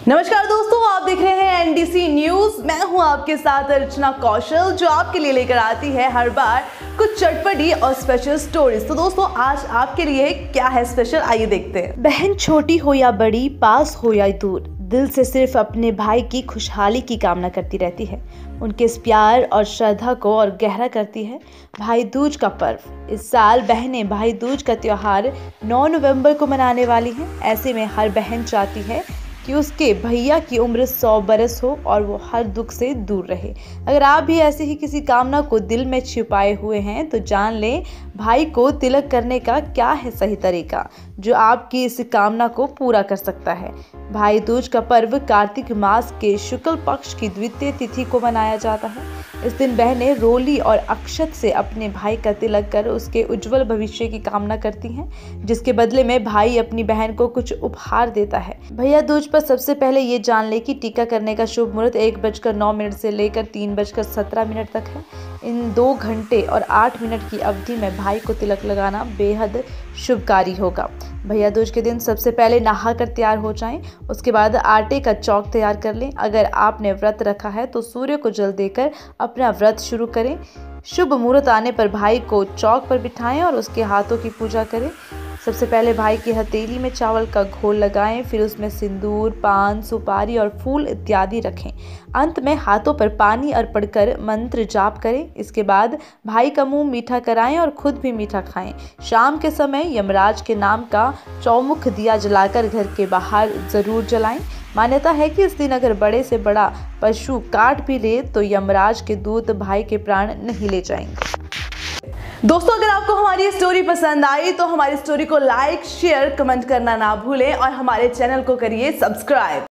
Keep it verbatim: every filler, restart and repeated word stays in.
नमस्कार दोस्तों, आप देख रहे हैं एनडीसी न्यूज। मैं हूं आपके साथ अर्चना कौशल, जो आपके लिए लेकर आती है हर बार कुछ चटपटी और स्पेशल स्टोरीज। तो दोस्तों, आज आपके लिए क्या है स्पेशल, आइए देखते हैं। बहन छोटी हो या बड़ी, पास हो या दूर, दिल से सिर्फ अपने भाई की खुशहाली की कामना करती रहती है। उनके इस प्यार और श्रद्धा को और गहरा करती है भाई दूज का पर्व। इस साल बहनें भाई दूज का त्योहार नौ नवंबर को मनाने वाली हैं। ऐसे में हर बहन चाहती है कि उसके भैया की उम्र सौ बरस हो और वो हर दुख से दूर रहे। अगर आप भी ऐसे ही किसी कामना को दिल में छिपाए हुए हैं तो जान लें भाई को तिलक करने का क्या है सही तरीका, जो आपकी इस कामना को पूरा कर सकता है। भाई दूज का पर्व कार्तिक मास के शुक्ल पक्ष की द्वितीय तिथि को मनाया जाता है। इस दिन बहनें रोली और अक्षत से अपने भाई का तिलक कर उसके उज्जवल भविष्य की कामना करती हैं, जिसके बदले में भाई अपनी बहन को कुछ उपहार देता है। भैया दूज पर सबसे पहले ये जान ले कि टीका करने का शुभ मुहूर्त एक बजकर नौ मिनट से लेकर तीन बजकर सत्रह मिनट तक है। इन दो घंटे और आठ मिनट की अवधि में भाई को तिलक लगाना बेहद शुभकारी होगा। भैया दूज के दिन सबसे पहले नहाकर तैयार हो जाएं, उसके बाद आटे का चौक तैयार कर लें। अगर आपने व्रत रखा है तो सूर्य को जल देकर अपना व्रत शुरू करें। शुभ मुहूर्त आने पर भाई को चौक पर बिठाएं और उसके हाथों की पूजा करें। सबसे पहले भाई की हथेली में चावल का घोल लगाएं, फिर उसमें सिंदूर, पान, सुपारी और फूल इत्यादि रखें। अंत में हाथों पर पानी अर्पण कर मंत्र जाप करें। इसके बाद भाई का मुंह मीठा कराएं और खुद भी मीठा खाएं। शाम के समय यमराज के नाम का चौमुख दिया जलाकर घर के बाहर जरूर जलाएं। मान्यता है कि इस दिन अगर बड़े से बड़ा पशु काट भी ले तो यमराज के दूत भाई के प्राण नहीं ले जाएंगे। दोस्तों, अगर आपको हमारी स्टोरी पसंद आई तो हमारी स्टोरी को लाइक, शेयर, कमेंट करना ना भूलें और हमारे चैनल को करिए सब्सक्राइब।